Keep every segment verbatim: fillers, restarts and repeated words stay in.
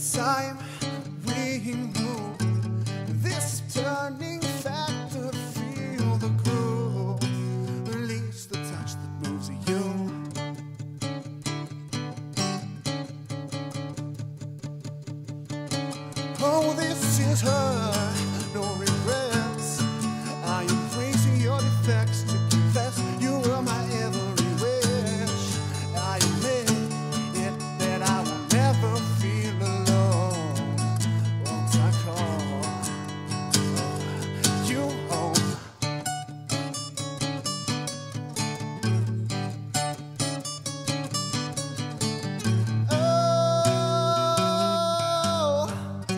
time we move, this turning factor, feel the groove, release the touch that moves you. Oh, this is her, no regrets. I am praising your defects to confess you were my every wish. I admit it that I will never feel alone once I call you home. Oh,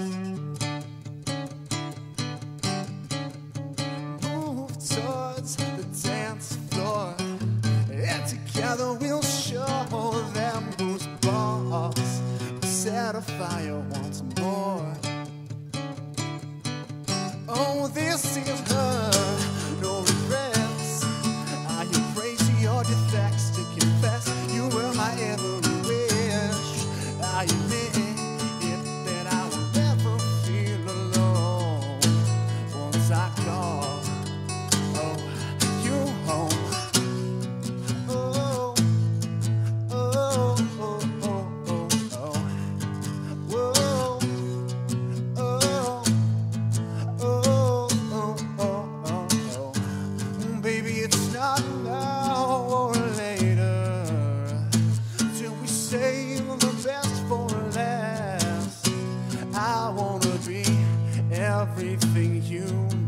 move towards the dance floor, and together we'll show them who's boss. Set a fire once more. Oh, this is her, no regrets. I embrace your defects to confess you were my every wish. I admit it that I will never feel alone once I call oh you home. Oh, oh, oh, oh, oh, oh. Whoa. Oh, oh, oh, oh, oh, oh. Baby, it's not now or later till we save the best for last. I wanna be everything you